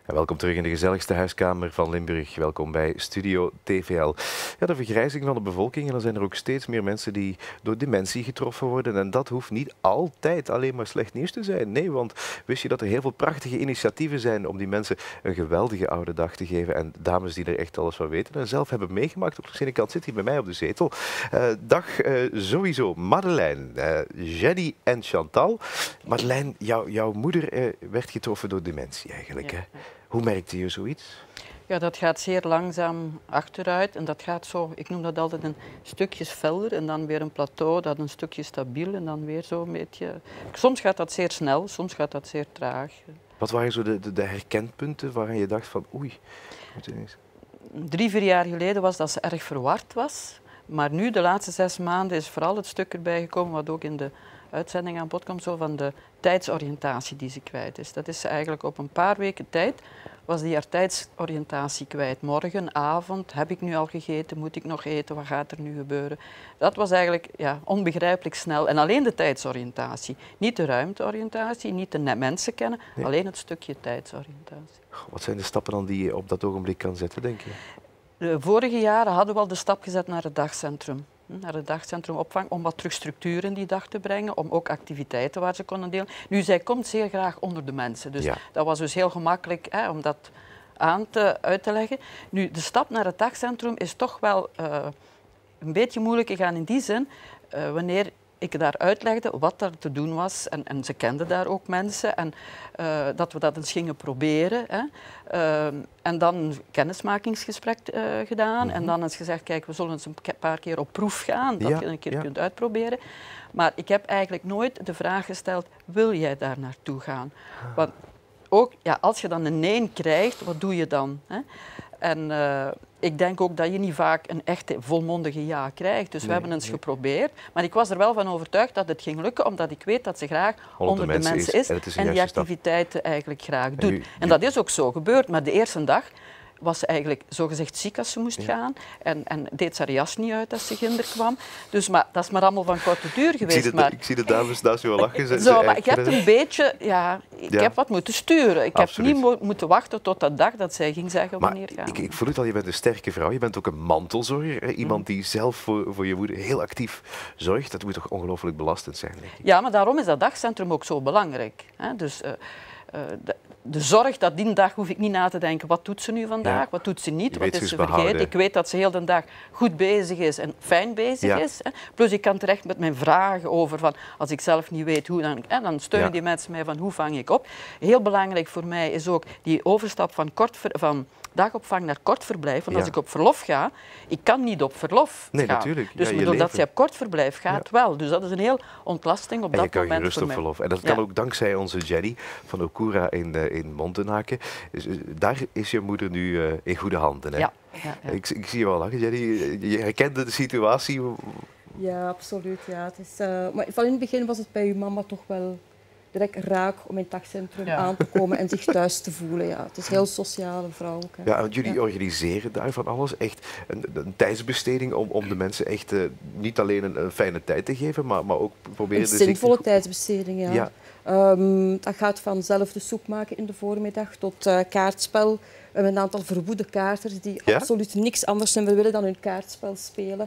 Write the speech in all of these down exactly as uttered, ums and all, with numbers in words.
Ja, welkom terug in de gezelligste huiskamer van Limburg. Welkom bij Studio T V L. Ja, de vergrijzing van de bevolking, en dan zijn er ook steeds meer mensen die door dementie getroffen worden. En dat hoeft niet altijd alleen maar slecht nieuws te zijn. Nee, want wist je dat er heel veel prachtige initiatieven zijn om die mensen een geweldige oude dag te geven. En dames die er echt alles van weten en zelf hebben meegemaakt. Op de ene kant zit hier bij mij op de zetel. Uh, dag uh, sowieso Madeleine, uh, Jenny en Chantal. Madeleine, jou, jouw moeder uh, werd getroffen door dementie eigenlijk. Ja. Hè? Hoe merkte je zoiets? Ja, dat gaat zeer langzaam achteruit en dat gaat zo, ik noem dat altijd een stukje felder en dan weer een plateau, dat een stukje stabiel en dan weer zo een beetje. Soms gaat dat zeer snel, soms gaat dat zeer traag. Wat waren zo de, de, de herkenpunten waaraan je dacht van oei, moet je eens... Drie, vier jaar geleden was dat ze erg verward was, maar nu de laatste zes maanden is vooral het stuk erbij gekomen wat ook in de uitzending aan bod komt, zo van de tijdsoriëntatie die ze kwijt is. Dat is ze eigenlijk op een paar weken tijd was die haar tijdsoriëntatie kwijt. Morgen, avond, heb ik nu al gegeten, moet ik nog eten, wat gaat er nu gebeuren? Dat was eigenlijk ja, onbegrijpelijk snel. En alleen de tijdsoriëntatie. Niet de ruimteoriëntatie, niet de mensen kennen, nee. Alleen het stukje tijdsoriëntatie. Wat zijn de stappen dan die je op dat ogenblik kan zetten, denk je? De vorige jaren hadden we al de stap gezet naar het dagcentrum. Naar het dagcentrum opvang, om wat terug structuur in die dag te brengen, om ook activiteiten waar ze konden delen. Nu, zij komt zeer graag onder de mensen, dus ja. Dat was dus heel gemakkelijk hè, om dat aan te, uit te leggen. Nu, de stap naar het dagcentrum is toch wel uh, een beetje moeilijk gegaan in die zin, uh, wanneer ik daar uitlegde wat er te doen was, en, en ze kenden daar ook mensen, en uh, dat we dat eens gingen proberen. Hè. Uh, en dan een kennismakingsgesprek uh, gedaan, mm-hmm. En dan is gezegd, kijk, we zullen eens een paar keer op proef gaan, dat ja, je een keer ja. kunt uitproberen. Maar ik heb eigenlijk nooit de vraag gesteld, wil jij daar naartoe gaan? Want ook, ja, als je dan een nee krijgt, wat doe je dan? Hè? En uh, ik denk ook dat je niet vaak een echte volmondige ja krijgt. Dus nee, we hebben eens nee. geprobeerd. Maar ik was er wel van overtuigd dat het ging lukken, omdat ik weet dat ze graag onder, onder de mensen, mensen is, is en, en die activiteiten stap. eigenlijk graag doet. En, u, en dat is ook zo gebeurd. Maar de eerste dag was ze eigenlijk zogezegd ziek als ze moest ja. gaan. En, en deed ze haar jas niet uit als ze ginder kwam. Dus maar, dat is maar allemaal van korte duur geweest. Ik zie de, maar, ik zie de dames naast jou lachen. Ze, zo, maar ik heb een beetje, ja, ik ja. heb wat moeten sturen. Ik Absoluut. heb niet mo moeten wachten tot de dag dat zij ging zeggen maar wanneer gaan. Ik, ik voel het al, je bent een sterke vrouw. Je bent ook een mantelzorger. Hè? Iemand mm. die zelf voor, voor je moeder heel actief zorgt. Dat moet toch ongelooflijk belastend zijn, denk ik. Ja, maar daarom is dat dagcentrum ook zo belangrijk. Hè? Dus, uh, uh, de, De zorg dat die dag hoef ik niet na te denken, wat doet ze nu vandaag, ja. wat doet ze niet, je wat is ze vergeten. Ik weet dat ze heel de dag goed bezig is en fijn bezig ja. is. Hè. Plus ik kan terecht met mijn vragen over, van, als ik zelf niet weet hoe, dan, hè, dan steunen ja. die mensen mij van hoe vang ik op. Heel belangrijk voor mij is ook die overstap van, kort ver, van dagopvang naar kort verblijf. Want ja. als ik op verlof ga, ik kan niet op verlof nee, gaan. Natuurlijk. Dus ja, doordat ze op kort verblijf gaat, ja. wel. Dus dat is een heel ontlasting op en dat je kan moment gerust voor op mij. verlof. En dat kan ja. ook dankzij onze Jenny van Okura in, uh, in Montenaken. Dus, uh, daar is je moeder nu uh, in goede handen. Hè? Ja. Ja, ja. Ik, ik zie je wel lachen, Jenny. Je herkende de situatie. Ja, absoluut. Ja. Het is, uh, maar van in het begin was het bij uw mama toch wel direct raak om in het dagcentrum ja. aan te komen en zich thuis te voelen. Ja. Het is een heel sociale vrouw ook. Hè. Ja, want jullie ja. organiseren daar van alles. Echt een, een tijdsbesteding om, om de mensen echt uh, niet alleen een, een fijne tijd te geven, maar, maar ook proberen... Een zinvolle ziekte... tijdsbesteding, ja. ja. Um, dat gaat van zelf de soep maken in de voormiddag tot uh, kaartspel. We hebben een aantal verwoede kaarters die ja? absoluut niks anders willen dan hun kaartspel spelen.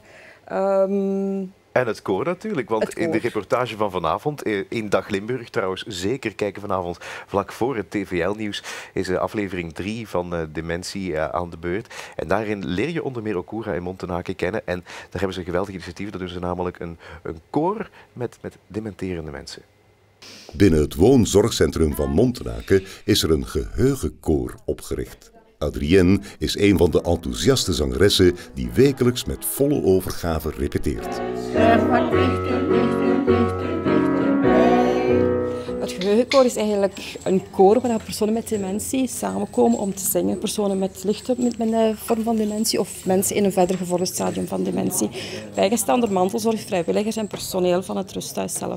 Um, En het koor natuurlijk, want in de reportage van vanavond, in Dag Limburg trouwens, zeker kijken vanavond vlak voor het T V L-nieuws, is aflevering drie van uh, Dementie uh, aan de beurt. En daarin leer je onder meer Okura in Montenaken kennen. En daar hebben ze een geweldig initiatief, dat doen ze namelijk een, een koor met, met dementerende mensen. Binnen het woonzorgcentrum van Montenaken is er een geheugenkoor opgericht. Adrienne is een van de enthousiaste zangeressen die wekelijks met volle overgave repeteert. Het geheugenkoor is eigenlijk een koor waar personen met dementie samenkomen om te zingen. Personen met lichte met een vorm van dementie of mensen in een verder gevorderd stadium van dementie. Bijgestaan door mantelzorg, vrijwilligers en personeel van het rusthuis zelf.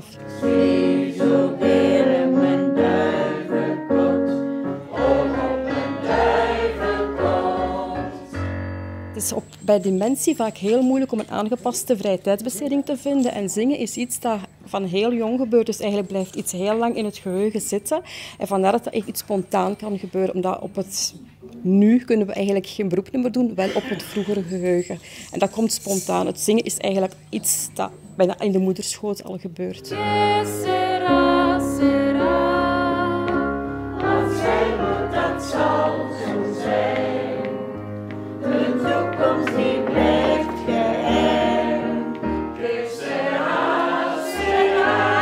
Het is op, bij dementie vaak heel moeilijk om een aangepaste vrije tijdsbesteding te vinden. En zingen is iets dat van heel jong gebeurt. Dus eigenlijk blijft iets heel lang in het geheugen zitten. En vandaar dat dat echt iets spontaan kan gebeuren. Omdat op het nu kunnen we eigenlijk geen beroep meer doen, wel op het vroegere geheugen. En dat komt spontaan. Het zingen is eigenlijk iets dat bijna in de moederschoot al gebeurt. Dat zal zo zijn. De toekomst die blijft geheim. Que sera, sera.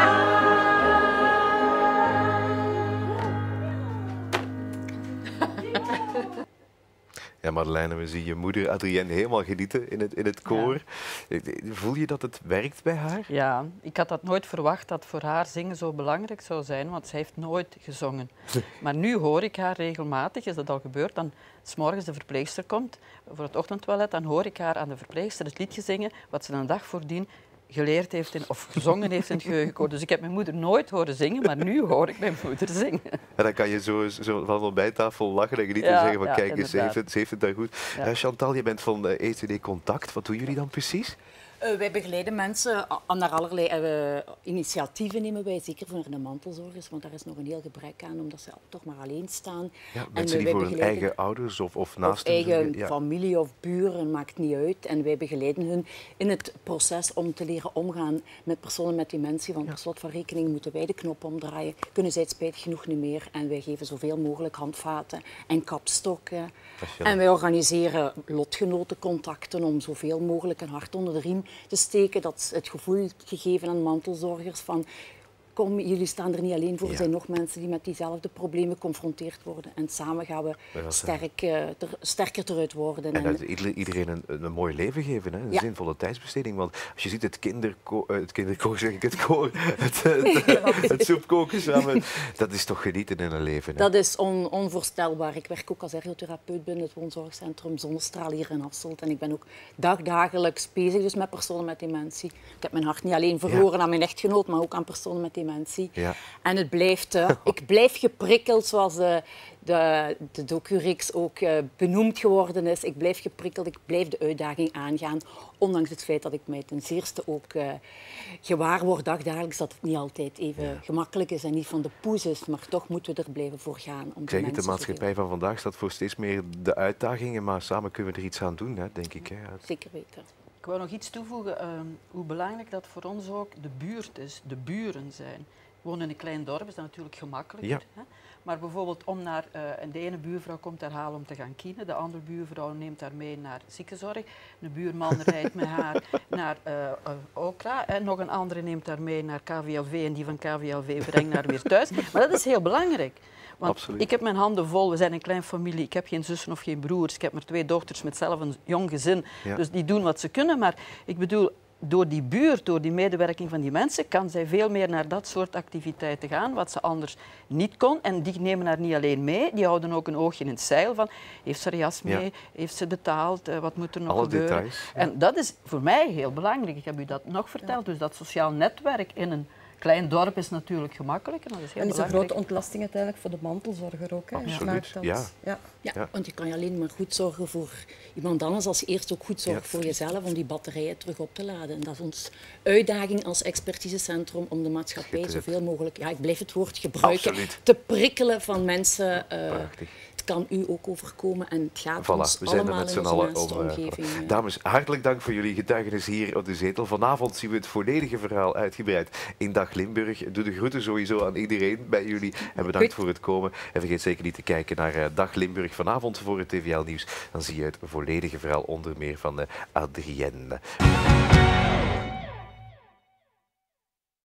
Ja, Madeleine, we zien je moeder Adrienne helemaal genieten in het, in het koor. Ja. Voel je dat het werkt bij haar? Ja, ik had dat nooit verwacht dat voor haar zingen zo belangrijk zou zijn, want zij heeft nooit gezongen. Maar nu hoor ik haar regelmatig, is dat al gebeurd, dan 's morgens de verpleegster komt voor het ochtendtoilet, dan hoor ik haar aan de verpleegster het liedje zingen wat ze een dag voordien geleerd heeft in, of gezongen heeft in het geheugenkoor. Dus ik heb mijn moeder nooit horen zingen, maar nu hoor ik mijn moeder zingen. En dan kan je zo, zo van de ontbijttafel lachen en genieten Ja, en zeggen van ja, kijk eens, ze heeft, inderdaad. het, ze heeft het daar goed. Ja. Uh, Chantal, je bent van uh, E T D Contact. Wat doen jullie dan precies? Uh, wij begeleiden mensen naar allerlei uh, initiatieven nemen wij, zeker voor de mantelzorgers, want daar is nog een heel gebrek aan, omdat ze toch maar alleen staan. Ja, mensen en, uh, die voor hun begeleiden... eigen ouders of, of naasten Of eigen zorgen. Ja. familie of buren, maakt niet uit. En wij begeleiden hun in het proces om te leren omgaan met personen met dementie. Want per slot van rekening moeten wij de knop omdraaien. Kunnen zij het spijtig genoeg niet meer. En wij geven zoveel mogelijk handvaten en kapstokken. En wij organiseren lotgenotencontacten om zoveel mogelijk een hart onder de riem te steken. Dat is het gevoel gegeven aan mantelzorgers van... Kom, jullie staan er niet alleen voor. Er Ja. zijn nog mensen die met diezelfde problemen geconfronteerd worden. En samen gaan we Ja, sterk, uh, ter, sterker eruit worden. En En, dat iedereen een, een mooi leven geven, hè? Een Ja. zinvolle tijdsbesteding. Want als je ziet het kinderkoor, het kinderkoor zeg ik, het koor, het, het, het soepkoken samen, dat is toch genieten in een leven. Hè? dat is on, onvoorstelbaar. Ik werk ook als ergotherapeut binnen het woonzorgcentrum Zonnestraal hier in Hasselt. En ik ben ook dagdagelijks bezig dus met personen met dementie. Ik heb mijn hart niet alleen verloren Ja. aan mijn echtgenoot, maar ook aan personen met dementie. Ja. En het blijft, uh, ik blijf geprikkeld zoals uh, de, de docu-reeks ook uh, benoemd geworden is. Ik blijf geprikkeld, ik blijf de uitdaging aangaan. Ondanks het feit dat ik mij ten zeerste ook uh, gewaar word dagdagelijks dat het niet altijd even Ja. gemakkelijk is en niet van de poes is. Maar toch moeten we er blijven voor gaan. Om Ik de zeg het, de mensen maatschappij van vandaag staat voor steeds meer de uitdagingen, maar samen kunnen we er iets aan doen, hè, denk ik. Hè. te Zeker weten. Ik wil nog iets toevoegen, uh, hoe belangrijk dat voor ons ook de buurt is, de buren zijn. We wonen in een klein dorp, is dat natuurlijk gemakkelijker. Ja. Hè? Maar bijvoorbeeld om naar, uh, en de ene buurvrouw komt haar halen om te gaan kiezen, de andere buurvrouw neemt haar mee naar ziekenzorg, de buurman rijdt met haar naar uh, uh, Okra en nog een andere neemt haar mee naar K V L V en die van K V L V brengt haar weer thuis. Maar dat is heel belangrijk. Want Absoluut. ik heb mijn handen vol, we zijn een klein familie, ik heb geen zussen of geen broers, ik heb maar twee dochters met zelf een jong gezin, Ja. dus die doen wat ze kunnen. Maar ik bedoel, door die buurt, door die medewerking van die mensen, kan zij veel meer naar dat soort activiteiten gaan, wat ze anders niet kon. En die nemen haar niet alleen mee, die houden ook een oogje in het zeil van, heeft ze haar jas mee, Ja. heeft ze betaald, uh, wat moet er nog Alle gebeuren. details. Ja. En dat is voor mij heel belangrijk, ik heb u dat nog verteld. Dus dat sociaal netwerk in een klein dorp is natuurlijk gemakkelijk en dat is heel En is een belangrijk. grote ontlasting uiteindelijk voor de mantelzorger ook. Hè. Absoluut, Maakt dat- ja. ja. Ja, Ja. want je kan je alleen maar goed zorgen voor iemand anders als je eerst ook goed zorgt Ja. voor jezelf om die batterijen terug op te laden. En dat is onze uitdaging als expertisecentrum om de maatschappij Schitterend. zoveel mogelijk, ja, ik blijf het woord gebruiken, Absoluut. te prikkelen van mensen. Uh, Prachtig. het kan u ook overkomen en het gaat Voilà, ons we zijn er allemaal met in z'n onze allen naaste om. eh, omgeving. voilà. uh, Dames, hartelijk dank voor jullie getuigenis hier op de zetel. Vanavond zien we het volledige verhaal uitgebreid in Dag Limburg. Doe de groeten sowieso aan iedereen bij jullie en bedankt Goed. voor het komen. En vergeet zeker niet te kijken naar uh, Dag Limburg vanavond voor het T V L Nieuws. Dan zie je het volledige verhaal onder meer van uh, Adrienne.